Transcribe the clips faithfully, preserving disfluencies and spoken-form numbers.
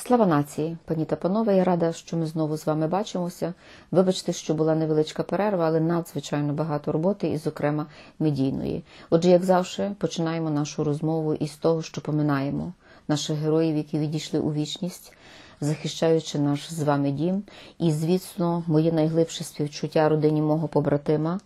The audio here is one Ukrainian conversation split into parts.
Слава нації, пані та панове, я рада, що ми знову з вами бачимося. Вибачте, що була невеличка перерва, але надзвичайно багато роботи, і, зокрема, медійної. Отже, як завжди, починаємо нашу розмову із того, що поминаємо наших героїв, які відійшли у вічність, захищаючи наш з вами дім. І, звісно, моє найглибше співчуття родині мого побратима,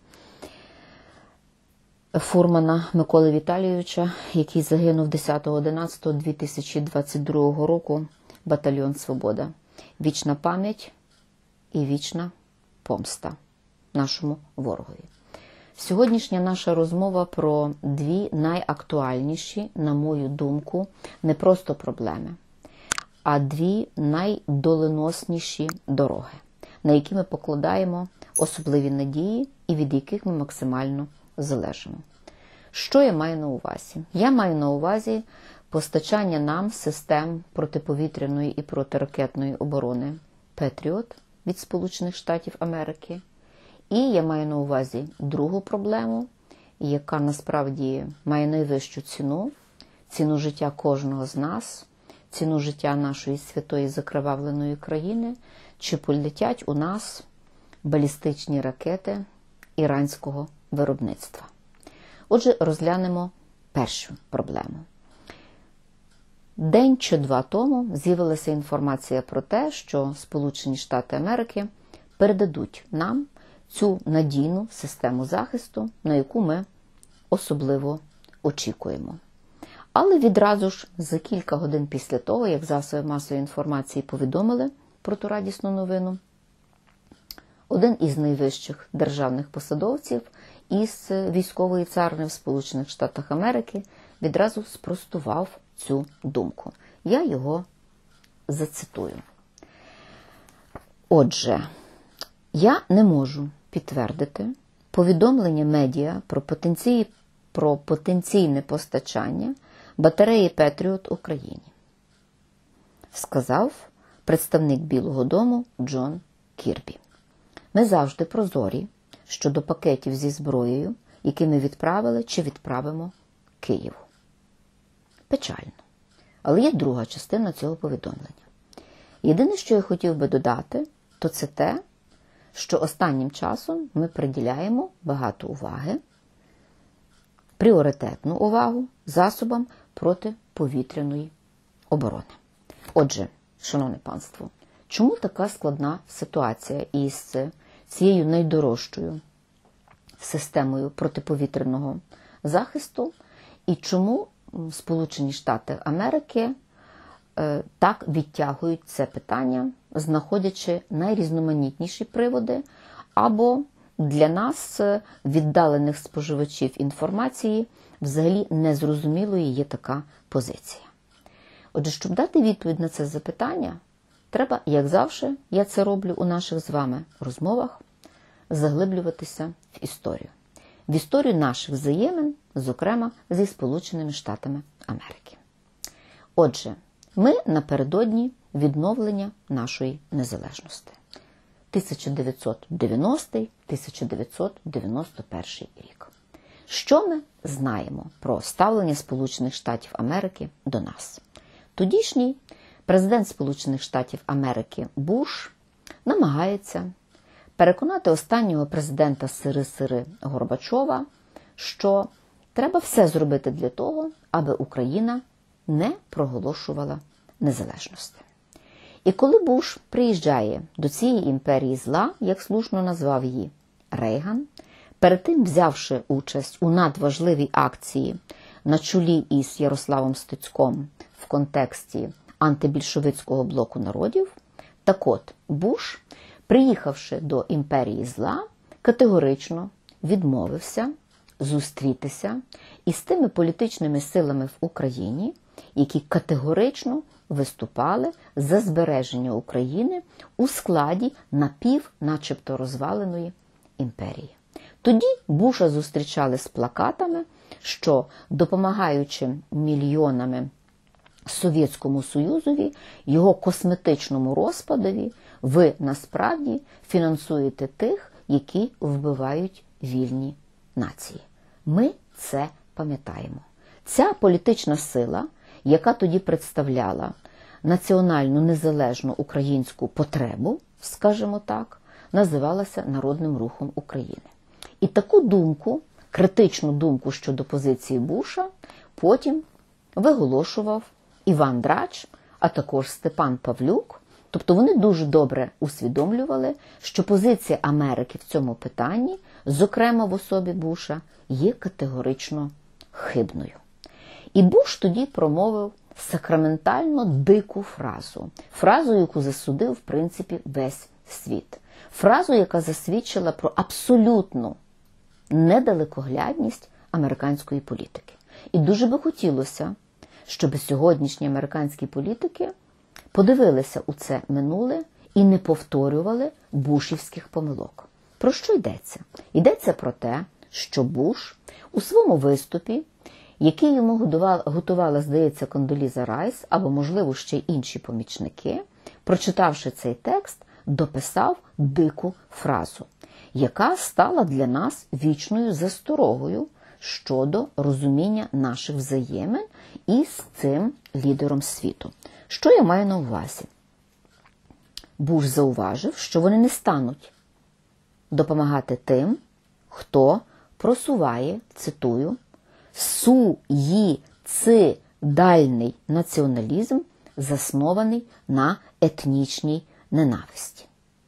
фурмана Миколи Віталійовича, який загинув десятого одинадцятого дві тисячі двадцять другого року, батальйон «Свобода». Вічна пам'ять і вічна помста нашому ворогові. Сьогоднішня наша розмова про дві найактуальніші, на мою думку, не просто проблеми, а дві найдоленосніші дороги, на які ми покладаємо особливі надії і від яких ми максимально залежимо. Що я маю на увазі? Я маю на увазі постачання нам систем протиповітряної і протиракетної оборони «Петріот» від Сполучених Штатів Америки. І я маю на увазі другу проблему, яка насправді має найвищу ціну, ціну життя кожного з нас, ціну життя нашої святої закривавленої країни, чи полетять у нас балістичні ракети іранського виробництва. Отже, розглянемо першу проблему. День чи два тому з'явилася інформація про те, що Сполучені Штати Америки передадуть нам цю надійну систему захисту, на яку ми особливо очікуємо. Але відразу ж за кілька годин після того, як засоби масової інформації повідомили про ту радісну новину, один із найвищих державних посадовців із військової царини в Сполучених Штатах Америки відразу спростував цю думку. Я його зацитую. Отже, я не можу підтвердити повідомлення медіа про, потенції, про потенційне постачання батареї «Петріот» Україні, сказав представник Білого дому Джон Кірбі. Ми завжди прозорі щодо пакетів зі зброєю, які ми відправили чи відправимо Києву. Печально. Але є друга частина цього повідомлення. Єдине, що я хотів би додати, то це те, що останнім часом ми приділяємо багато уваги, пріоритетну увагу засобам протиповітряної оборони. Отже, шановне панство, чому така складна ситуація із цією найдорожчою системою протиповітряного захисту і чому Сполучені Штати Америки е, так відтягують це питання, знаходячи найрізноманітніші приводи або для нас, віддалених споживачів інформації, взагалі незрозумілою є така позиція. Отже, щоб дати відповідь на це запитання, треба, як завжди, я це роблю у наших з вами розмовах, заглиблюватися в історію. В історію наших взаємин, зокрема, зі Сполученими Штатами Америки. Отже, ми напередодні відновлення нашої незалежності. тисяча дев'ятсот дев'яностий - тисяча дев'ятсот дев'яносто перший рік. Що ми знаємо про ставлення Сполучених Штатів Америки до нас? Тодішній президент Сполучених Штатів Америки Буш намагається переконати останнього президента Сири-Сири Горбачова, що треба все зробити для того, аби Україна не проголошувала незалежності. І коли Буш приїжджає до цієї імперії зла, як слушно назвав її Рейган, перед тим взявши участь у надважливій акції на чолі із Ярославом Стецьком в контексті антибільшовицького блоку народів, так от Буш, приїхавши до імперії зла, категорично відмовився зустрітися із тими політичними силами в Україні, які категорично виступали за збереження України у складі напів, начебто розваленої імперії. Тоді Буша зустрічали з плакатами, що, допомагаючи мільйонами Совєтському Союзові, його косметичному розпадові, ви насправді фінансуєте тих, які вбивають вільні нації. Ми це пам'ятаємо. Ця політична сила, яка тоді представляла національну незалежну українську потребу, скажімо так, називалася Народним рухом України. І таку думку, критичну думку щодо позиції Буша, потім виголошував Іван Драч, а також Степан Павлюк. Тобто вони дуже добре усвідомлювали, що позиція Америки в цьому питанні, зокрема в особі Буша, є категорично хибною. І Буш тоді промовив сакраментально дику фразу. Фразу, яку засудив, в принципі, весь світ. Фразу, яка засвідчила про абсолютну недалекоглядність американської політики. І дуже би хотілося, щоб сьогоднішні американські політики подивилися у це минуле і не повторювали бушівських помилок. Про що йдеться? Йдеться про те, що Буш у своєму виступі, який йому готувала, здається, Кондоліза Райс, або, можливо, ще й інші помічники, прочитавши цей текст, дописав дику фразу, яка стала для нас вічною засторогою щодо розуміння наших взаємин із цим лідером світу. Що я маю на увазі? Буш зауважив, що вони не стануть допомагати тим, хто просуває, цитую, суїцидальний націоналізм, заснований на етнічній ненависті.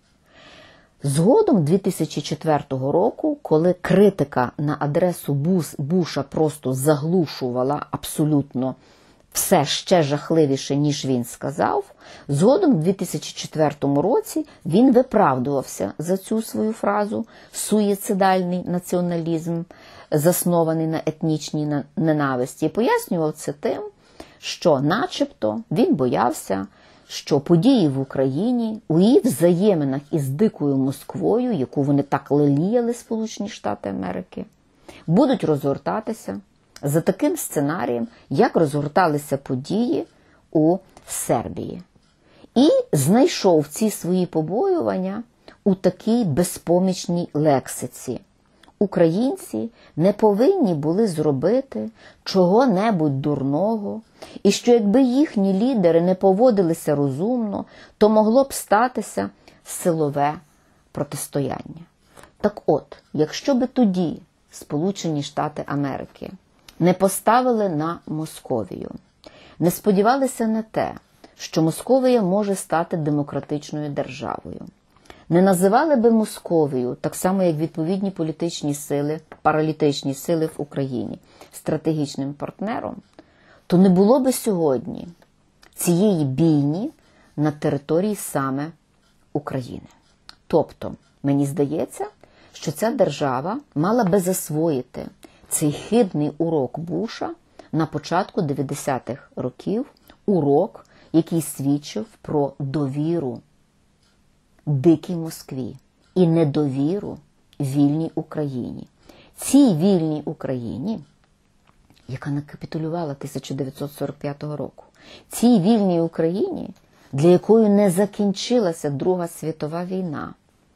Згодом дві тисячі четвертого року, коли критика на адресу Буша просто заглушувала абсолютно все ще жахливіше, ніж він сказав, згодом в дві тисячі четвертому році він виправдувався за цю свою фразу «суїцидальний націоналізм, заснований на етнічній ненависті», і пояснював це тим, що начебто він боявся, що події в Україні, у її взаєминах із дикою Москвою, яку вони так леліяли, Сполучені Штати Америки, будуть розгортатися за таким сценарієм, як розгорталися події у Сербії. І знайшов ці свої побоювання у такій безпомічній лексиці. Українці не повинні були зробити чого-небудь дурного, і що якби їхні лідери не поводилися розумно, то могло б статися силове протистояння. Так от, якщо би тоді Сполучені Штати Америки не поставили на Московію, не сподівалися на те, що Московія може стати демократичною державою, не називали би Московію, так само як відповідні політичні сили, паралітичні сили в Україні, стратегічним партнером, то не було би сьогодні цієї бійні на території саме України. Тобто, мені здається, що ця держава мала би засвоїти цей хибний урок Буша на початку дев'ятдесятих років, урок, який свідчив про довіру дикій Москві і недовіру вільній Україні. Цій вільній Україні, яка не капітулювала тисяча дев'ятсот сорок п'ятого року, цій вільній Україні, для якої не закінчилася Друга світова війна.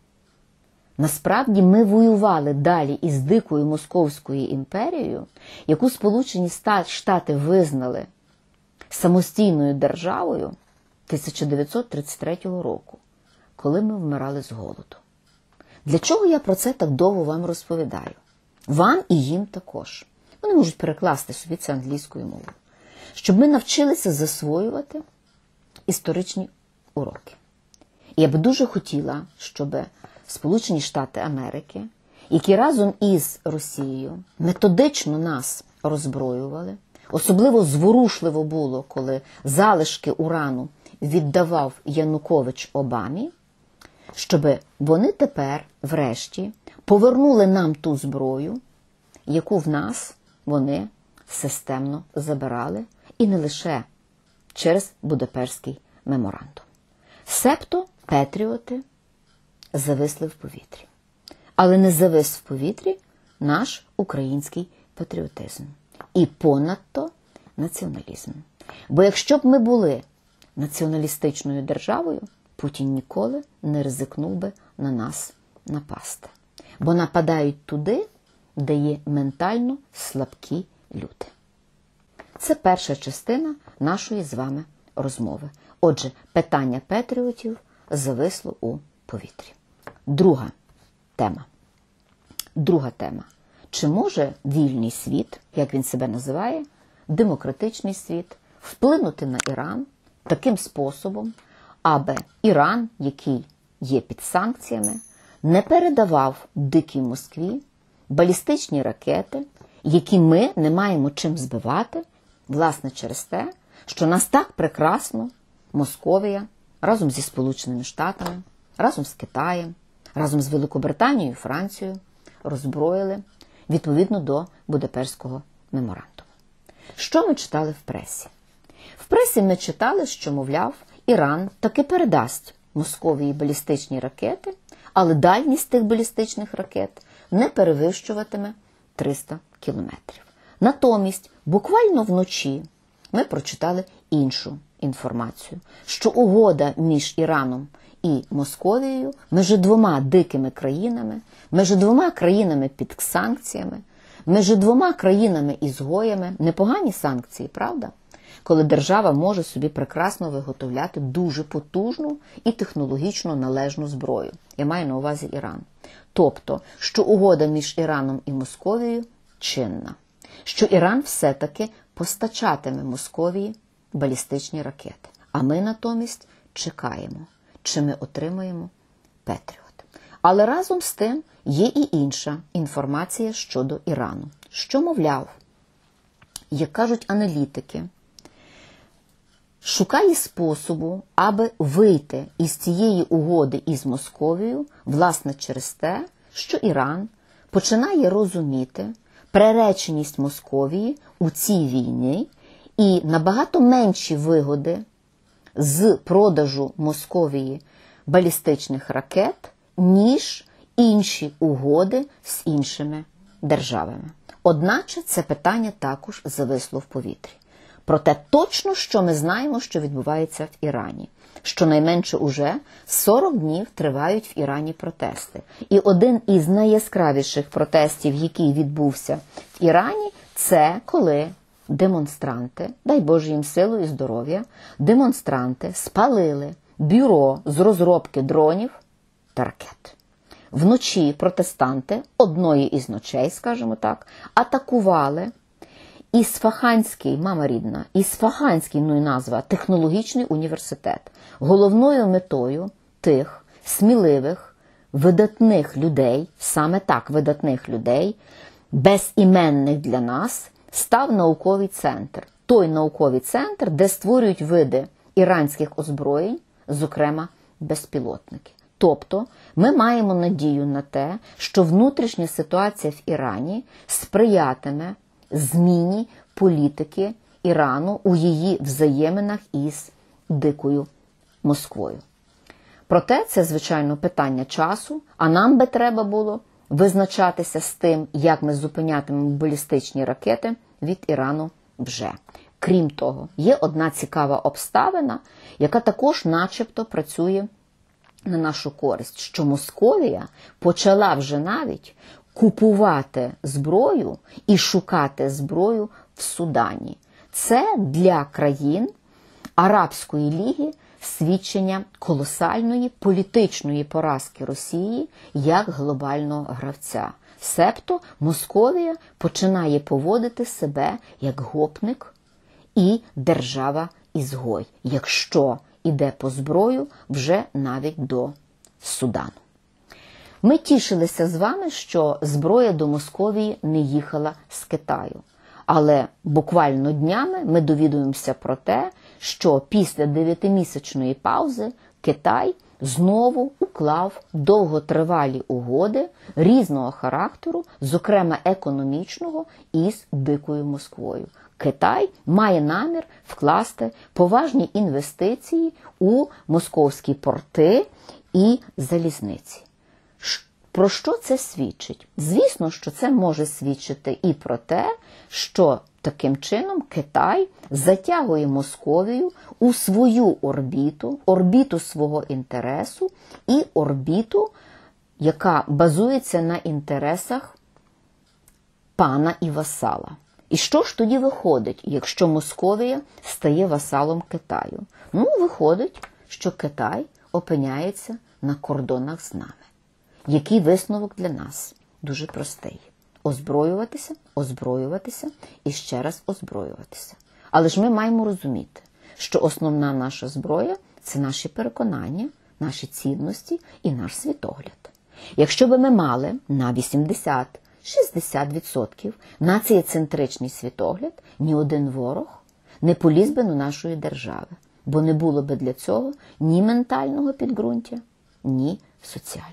Насправді ми воювали далі із дикою Московською імперією, яку Сполучені Штати визнали самостійною державою тисяча дев'ятсот тридцять третього року, коли ми вмирали з голоду. Для чого я про це так довго вам розповідаю? Вам і їм також. Вони можуть перекласти собі це англійською мовою. Щоб ми навчилися засвоювати історичні уроки. І я би дуже хотіла, щоб Сполучені Штати Америки, які разом із Росією методично нас роззброювали, особливо зворушливо було, коли залишки урану віддавав Янукович Обамі, щоб вони тепер, врешті, повернули нам ту зброю, яку в нас вони системно забирали, і не лише через Будапештський меморандум. Себто патріоти зависли в повітрі. Але не завис в повітрі наш український патріотизм. І понадто націоналізм. Бо якщо б ми були націоналістичною державою, Путін ніколи не ризикнув би на нас напасти. Бо нападають туди, де є ментально слабкі люди. Це перша частина нашої з вами розмови. Отже, питання патріотів зависло у повітрі. Друга тема. Друга тема. Чи може вільний світ, як він себе називає, демократичний світ, вплинути на Іран таким способом, аби Іран, який є під санкціями, не передавав дикій Москві балістичні ракети, які ми не маємо чим збивати, власне, через те, що нас так прекрасно Московія разом зі Сполученими Штатами, разом з Китаєм, разом з Великобританією і Францією роззброїли відповідно до Будапештського меморандуму. Що ми читали в пресі? В пресі ми читали, що, мовляв, Іран таки передасть Московії балістичні ракети, але дальність тих балістичних ракет не перевищуватиме триста кілометрів. Натомість, буквально вночі ми прочитали іншу інформацію, що угода між Іраном і Московією, між двома дикими країнами, між двома країнами під санкціями, між двома країнами-ізгоями, непогані санкції, правда? Коли держава може собі прекрасно виготовляти дуже потужну і технологічно належну зброю. Я маю на увазі Іран. Тобто, що угода між Іраном і Московією чинна. Що Іран все-таки постачатиме Московії балістичні ракети. А ми натомість чекаємо, чи ми отримаємо Петріот. Але разом з тим є і інша інформація щодо Ірану. Що, мовляв, як кажуть аналітики, шукає способу, аби вийти із цієї угоди із Московією, власне, через те, що Іран починає розуміти приреченість Московії у цій війні і набагато менші вигоди з продажу Московії балістичних ракет, ніж інші угоди з іншими державами. Одначе це питання також зависло в повітрі. Проте точно, що ми знаємо, що відбувається в Ірані. Щонайменше уже сорок днів тривають в Ірані протести. І один із найяскравіших протестів, який відбувся в Ірані, це коли демонстранти, дай Боже їм силу і здоров'я, демонстранти спалили бюро з розробки дронів та ракет. Вночі протестанти, одної із ночей, скажімо так, атакували Ісфаханський, мама рідна, Ісфаханський, ну і назва, технологічний університет. Головною метою тих сміливих, видатних людей, саме так видатних людей, безіменних для нас, став науковий центр. Той науковий центр, де створюють види іранських озброєнь, зокрема безпілотники. Тобто ми маємо надію на те, що внутрішня ситуація в Ірані сприятиме зміні політики Ірану у її взаєминах із дикою Москвою. Проте це, звичайно, питання часу, а нам би треба було визначатися з тим, як ми зупинятимемо балістичні ракети від Ірану вже. Крім того, є одна цікава обставина, яка також начебто працює на нашу користь, що Московія почала вже навіть купувати зброю і шукати зброю в Судані. Це для країн Арабської ліги свідчення колосальної політичної поразки Росії як глобального гравця. Себто Московія починає поводити себе як гопник і держава-ізгой, якщо йде по зброю вже навіть до Судану. Ми тішилися з вами, що зброя до Московії не їхала з Китаю. Але буквально днями ми довідуємося про те, що після дев'ятимісячної паузи Китай знову уклав довготривалі угоди різного характеру, зокрема економічного, із дикою Москвою. Китай має намір вкласти поважні інвестиції у московські порти і залізниці. Про що це свідчить? Звісно, що це може свідчити і про те, що таким чином Китай затягує Московію у свою орбіту, орбіту свого інтересу і орбіту, яка базується на інтересах пана і васала. І що ж тоді виходить, якщо Московія стає васалом Китаю? Ну, виходить, що Китай опиняється на кордонах з нами. Який висновок для нас? Дуже простий. Озброюватися, озброюватися і ще раз озброюватися. Але ж ми маємо розуміти, що основна наша зброя – це наші переконання, наші цінності і наш світогляд. Якщо б ми мали на вісімдесят-шістдесят відсотків націєцентричний світогляд, ні один ворог не поліз би до нашої держави, бо не було би для цього ні ментального підґрунтя, ні соціального.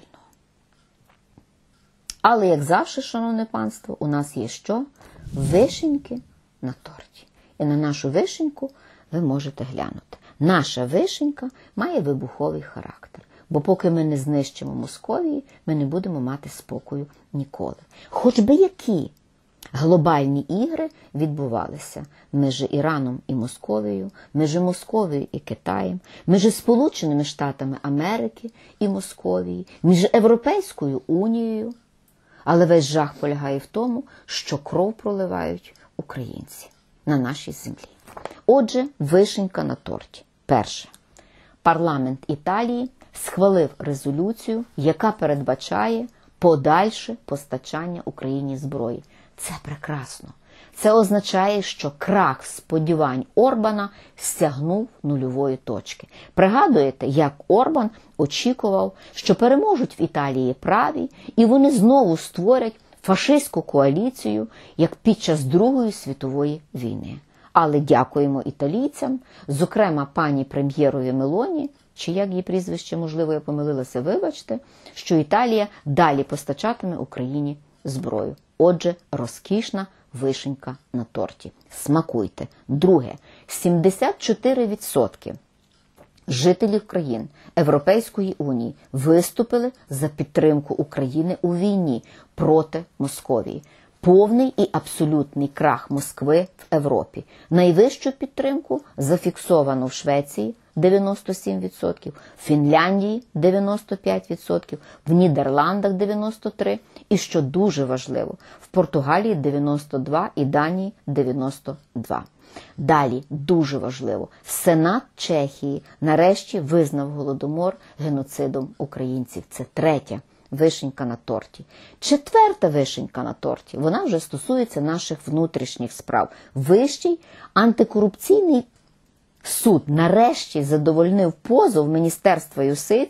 Але, як завжди, шановне панство, у нас є що? Вишеньки на торті. І на нашу вишеньку ви можете глянути. Наша вишенька має вибуховий характер. Бо поки ми не знищимо Московії, ми не будемо мати спокою ніколи. Хоч би які глобальні ігри відбувалися між Іраном і Московією, між Московією і Китаєм, між Сполученими Штатами Америки і Московією, між Європейською Унією. Але весь жах полягає в тому, що кров проливають українці на нашій землі. Отже, вишенька на торті. Перше. Парламент Італії схвалив резолюцію, яка передбачає подальше постачання Україні зброї. Це прекрасно. Це означає, що крах сподівань Орбана стягнув нульової точки. Пригадуєте, як Орбан очікував, що переможуть в Італії праві, і вони знову створять фашистську коаліцію, як під час Другої світової війни. Але дякуємо італійцям, зокрема пані прем'єрові Мелоні, чи як її прізвище, можливо, я помилилася, вибачте, що Італія далі постачатиме Україні зброю. Отже, розкішна вишенька на торті. Смакуйте. Друге. сімдесят чотири відсотки жителів країн Європейської Унії виступили за підтримку України у війні проти Московії. Повний і абсолютний крах Москви в Європі. Найвищу підтримку зафіксовано в Швеції дев'яносто сім відсотків, в Фінляндії дев'яносто п'ять відсотків, в Нідерландах дев'яносто три відсотки і, що дуже важливо, в Португалії дев'яносто два відсотки і Данії дев'яносто два відсотки. Далі, дуже важливо, Сенат Чехії нарешті визнав Голодомор геноцидом українців. Це третє. Вишенька на торті. Четверта вишенька на торті, вона вже стосується наших внутрішніх справ. Вищий антикорупційний суд нарешті задовольнив позов Міністерства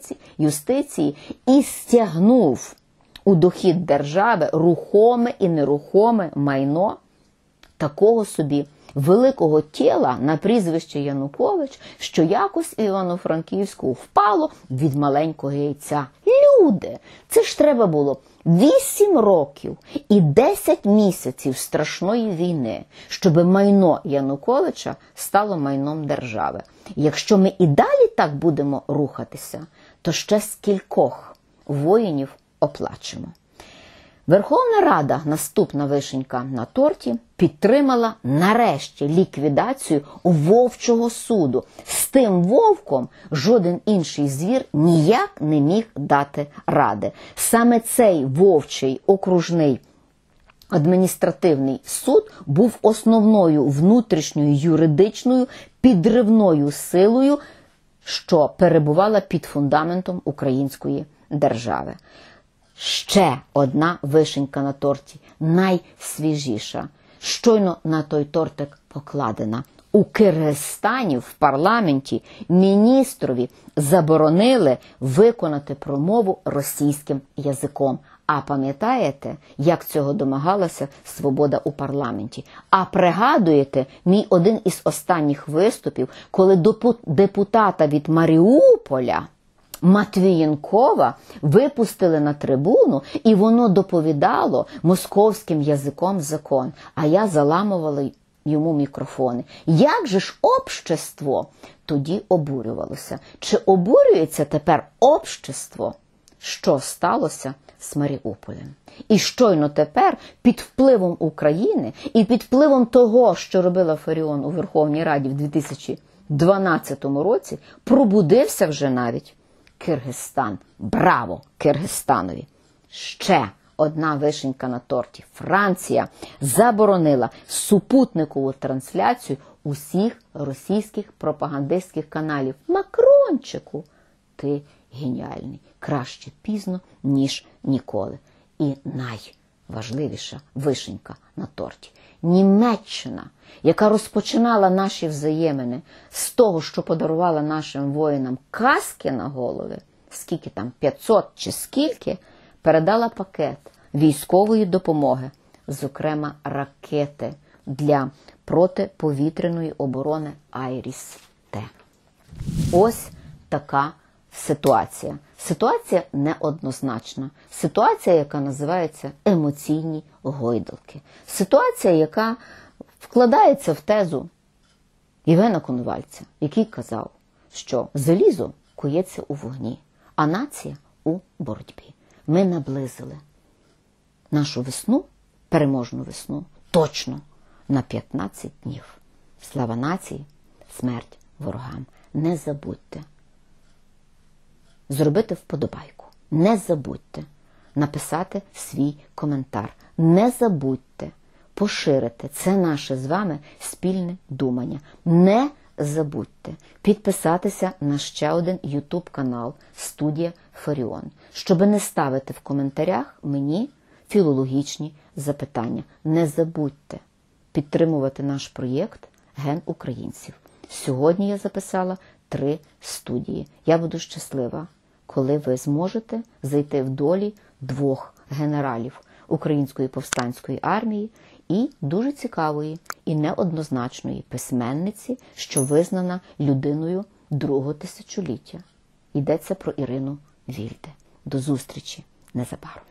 юстиції і стягнув у дохід держави рухоме і нерухоме майно такого собі великого тіла на прізвище Янукович, що якось в Івано-Франківську впало від маленького яйця. Люди! Це ж треба було вісім років і десять місяців страшної війни, щоб майно Януковича стало майном держави. Якщо ми і далі так будемо рухатися, то ще скількох воїнів оплачемо. Верховна Рада, наступна вишенька на торті, підтримала нарешті ліквідацію Вовчого суду. З тим вовком жоден інший звір ніяк не міг дати ради. Саме цей Вовчий окружний адміністративний суд був основною внутрішньою юридичною підривною силою, що перебувала під фундаментом української держави. Ще одна вишенька на торті, найсвіжіша. Щойно на той тортик покладена. У Киргизстані в парламенті міністрові заборонили виконати промову російським язиком. А пам'ятаєте, як цього домагалася свобода у парламенті? А пригадуєте мій один із останніх виступів, коли депутата від Маріуполя Матвієнкова випустили на трибуну, і воно доповідало московським язиком закон, а я заламувала йому мікрофони. Як же ж общество тоді обурювалося? Чи обурюється тепер общество? Що сталося з Маріуполем? І щойно тепер під впливом України і під впливом того, що робила Фаріон у Верховній Раді в дві тисячі дванадцятому році, пробудився вже навіть Киргизстан. Браво Киргизстанові! Ще одна вишенька на торті. Франція заборонила супутникову трансляцію усіх російських пропагандистських каналів. Макрончику, ти геніальний. Краще пізно, ніж ніколи. І найважливіша вишенька на торті. Німеччина, яка розпочинала наші взаємини з того, що подарувала нашим воїнам каски на голови, скільки там, п'ятсот чи скільки, передала пакет військової допомоги, зокрема ракети для протиповітряної оборони Айріс-Т. Ось така ситуація. Ситуація неоднозначна. Ситуація, яка називається емоційні гойдалки. Ситуація, яка вкладається в тезу Євгена Коновальця, який казав, що залізо кується у вогні, а нація у боротьбі. Ми наблизили нашу весну, переможну весну, точно на п'ятнадцять днів. Слава нації, смерть ворогам. Не забудьте зробити вподобайку. Не забудьте написати свій коментар. Не забудьте поширити. Це наше з вами спільне думання. Не забудьте підписатися на ще один ютуб канал «Студія Фаріон», щоб не ставити в коментарях мені філологічні запитання. Не забудьте підтримувати наш проєкт «Ген українців». Сьогодні я записала три студії. Я буду щаслива, коли ви зможете зайти в долі двох генералів Української повстанської армії і дуже цікавої і неоднозначної письменниці, що визнана людиною другого тисячоліття. Йдеться про Ірину Вільде. До зустрічі незабаром.